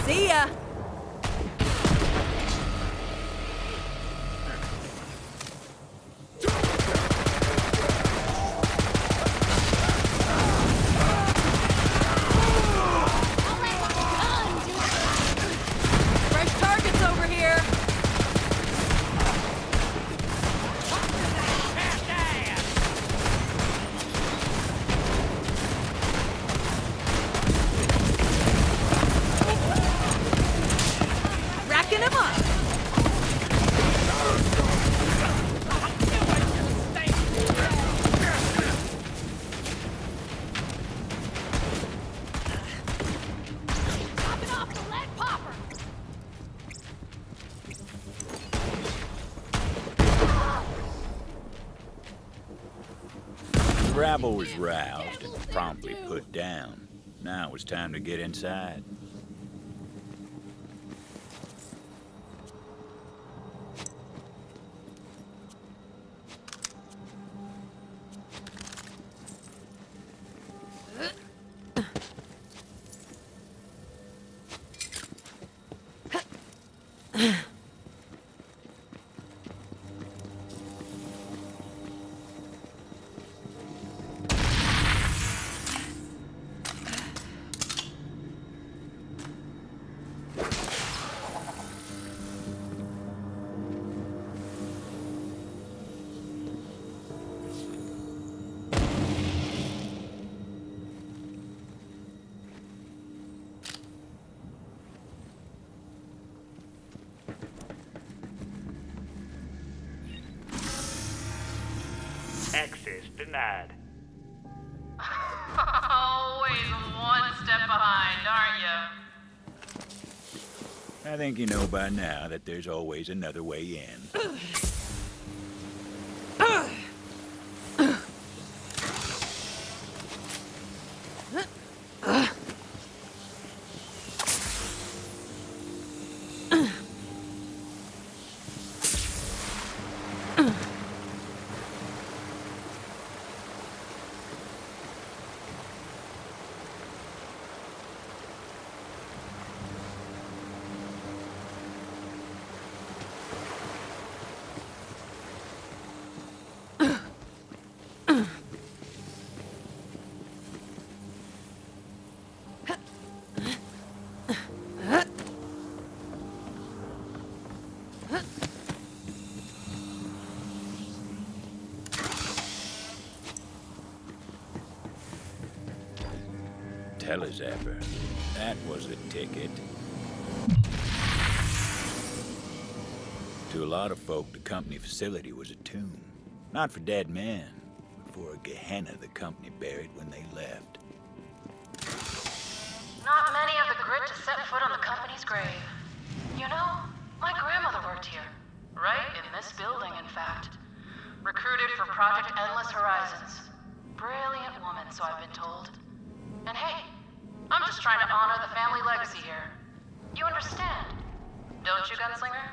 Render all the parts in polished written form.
See ya! Fresh targets over here! Racking him up! Popping off the lead popper! The rabble was roused and promptly put down. Now it was time to get inside. Access denied. Always one step behind, aren't you? I think you know by now that there's always another way in. Telezapper. That was the ticket. To a lot of folk, the company facility was a tomb. Not for dead men, but for a Gehenna the company buried when they left. Not many have the grit to set foot on the company's grave. You know, my grandmother worked here. Right in this building, in fact. Recruited for Project Endless Horizons. Brilliant woman, so I've been told. And hey, I'm just trying to honor the family legacy here. You understand, don't you, Gunslinger?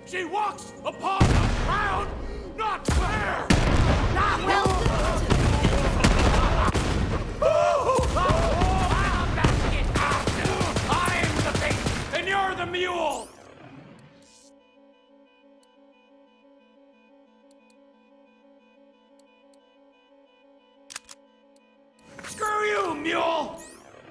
She walks upon the ground, not fair! Not I'm the bait, and you're the mule! Screw you, mule!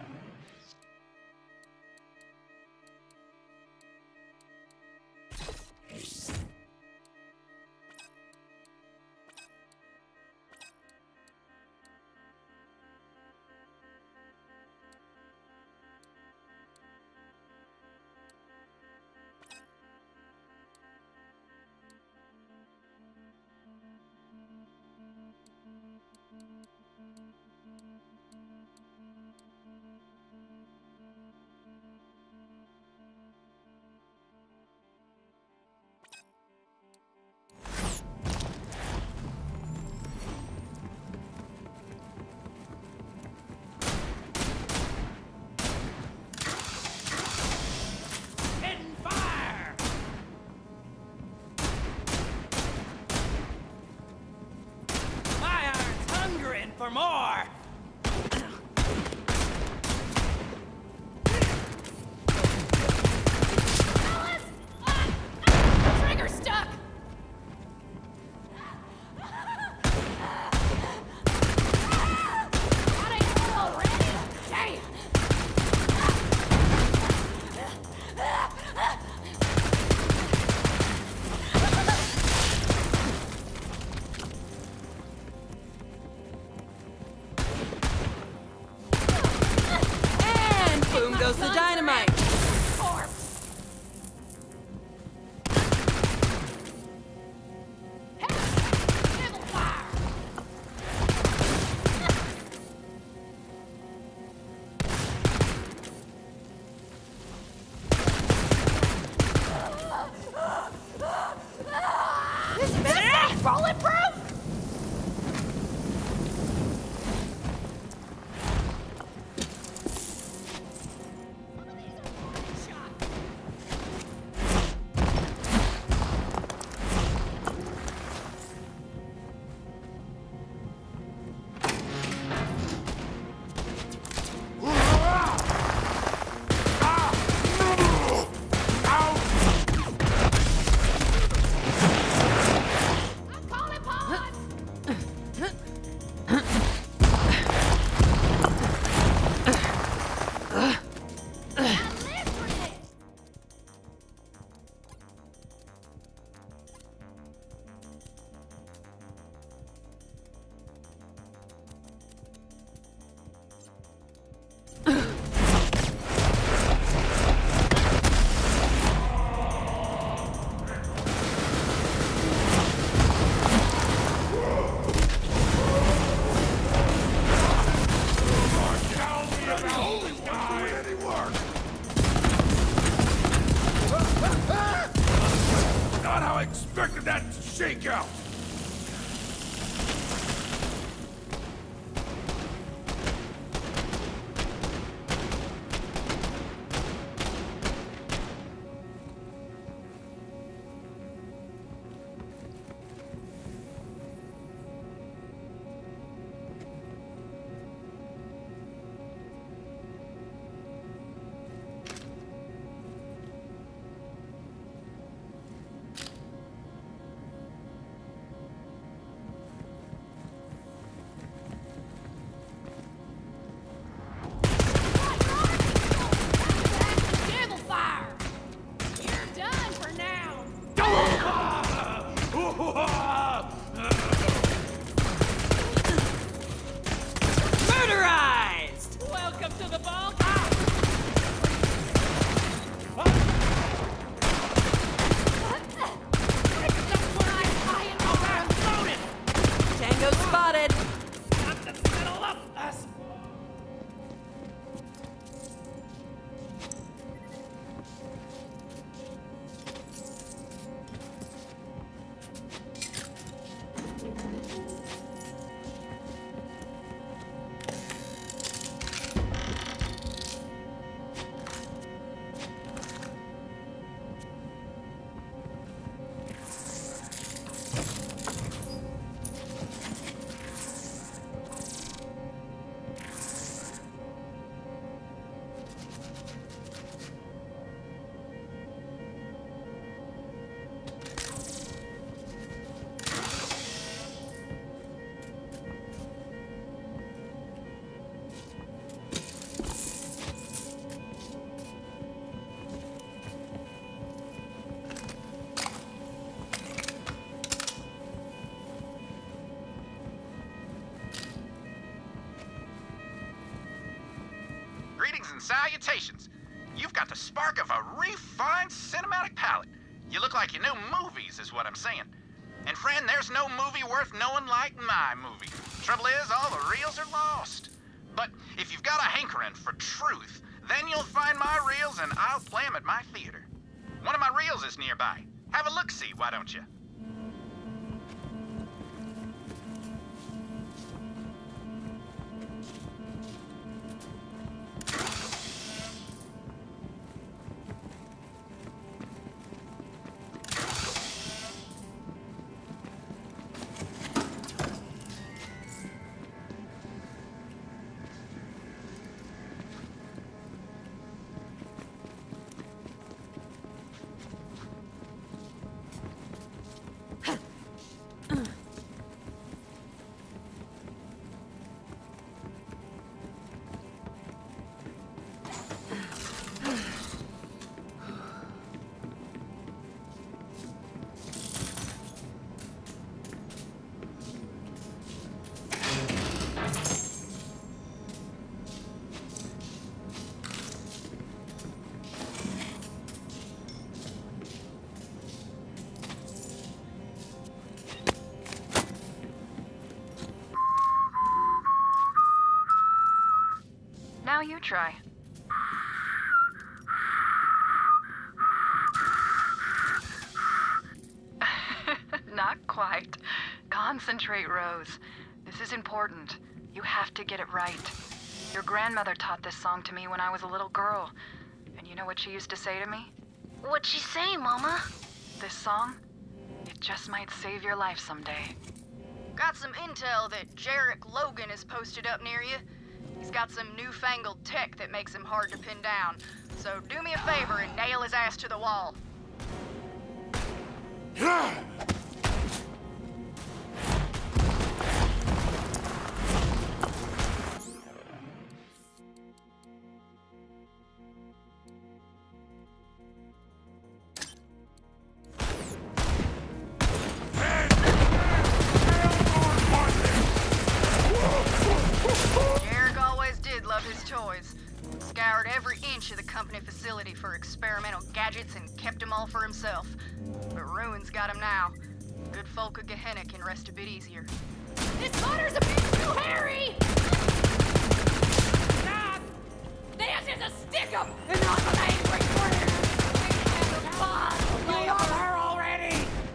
For more! Trigger stuck! Got it already? Damn! Boom goes the dynamite! Is this bulletproof? Not how I expected that to shake out! salutations. You've got the spark of a refined cinematic palette. You look like you know movies, is what I'm saying. And friend, there's no movie worth knowing like my movie. Trouble is, all the reels are lost. But if you've got a hankering for truth, then you'll find my reels and I'll play them at my theater. One of my reels is nearby. Have a look-see, why don't you? Now you try. Not quite. Concentrate, Rose. This is important. You have to get it right. Your grandmother taught this song to me when I was a little girl. And you know what she used to say to me? What'd she say, Mama? This song, it just might save your life someday. Got some intel that Jarek Logan is posted up near you. He's got some newfangled tech that makes him hard to pin down. So do me a favor and nail his ass to the wall. Scoured every inch of the company facility for experimental gadgets and kept them all for himself. But ruins got him now. Good folk of Gehenna can rest a bit easier. This mother's a bit too hairy! Stop! This is a stick-up and not an angry friend! Come on, lay on her already!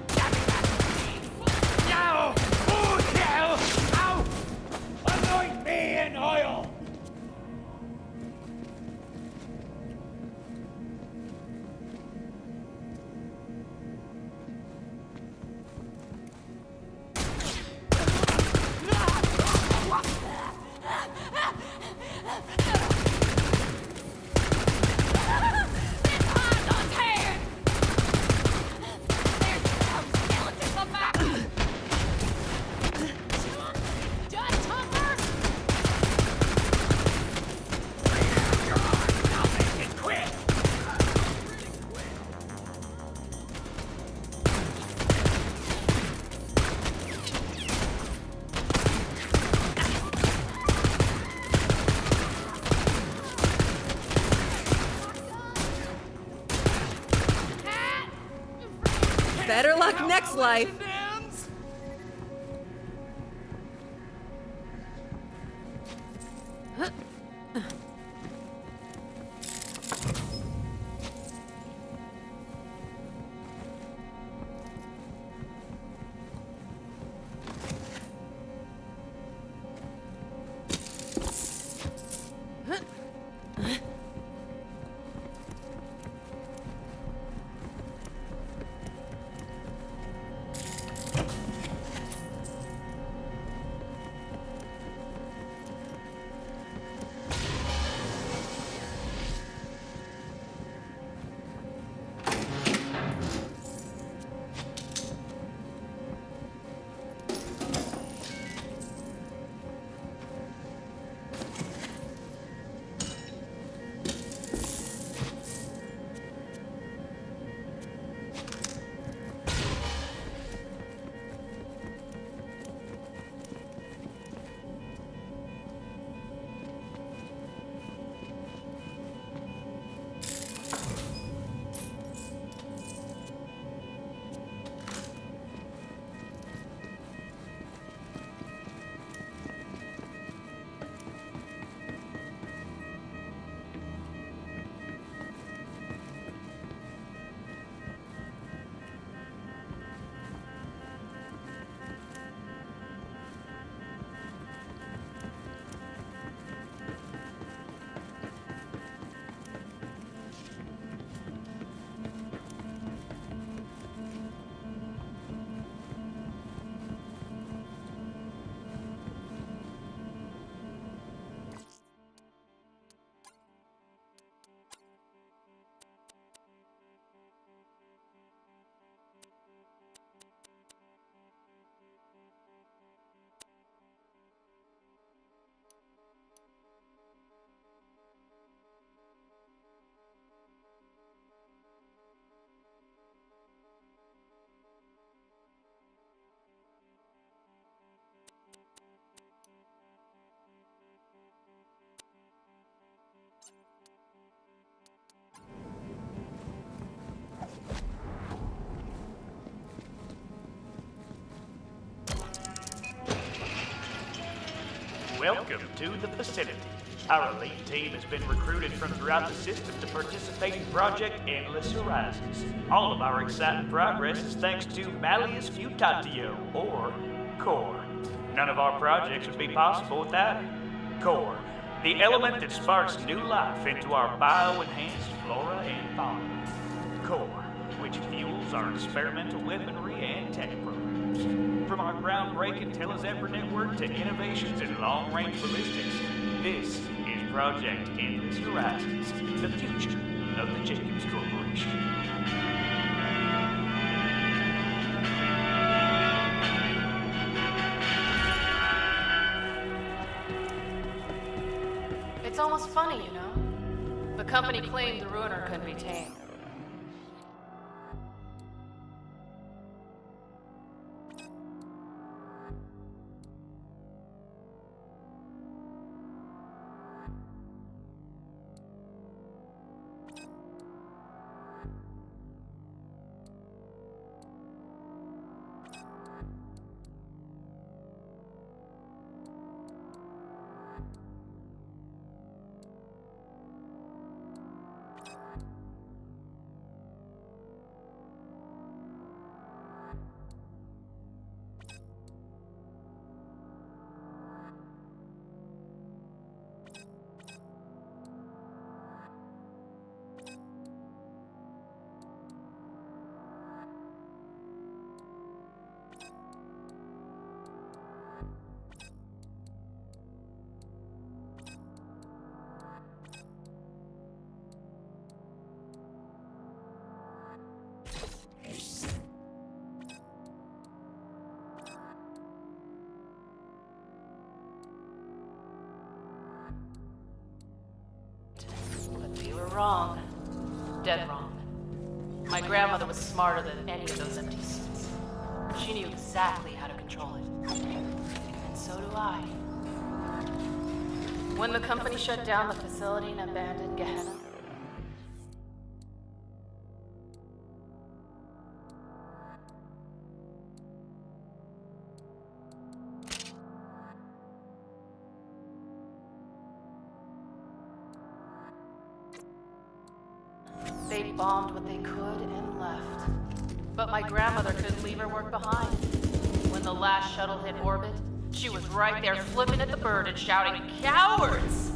No! Oh, no! Ow! Anoint me in oil! Better luck next life. Welcome to the facility. Our elite team has been recruited from throughout the system to participate in Project Endless Horizons. All of our exciting progress is thanks to Malleus Mutatio, or Core. None of our projects would be possible without it. Core, the element that sparks new life into our bio-enhanced flora and fauna. Core, which fuels our experimental weaponry and tech programs. From our groundbreaking Telezebra network to innovations in long-range ballistics, this is Project Endless Horizons, the future of the Jacobs Corporation. It's almost funny, you know? The company claimed the Ruiner couldn't be tamed. Wrong. Dead wrong. My grandmother was smarter than any of those empty suits. She knew exactly how to control it. And so do I. When the company shut down the facility and abandoned Gehenna, they bombed what they could and left. But my grandmother couldn't leave her work behind. When the last shuttle hit orbit, she was right there flipping at the bird and shouting, "Cowards!"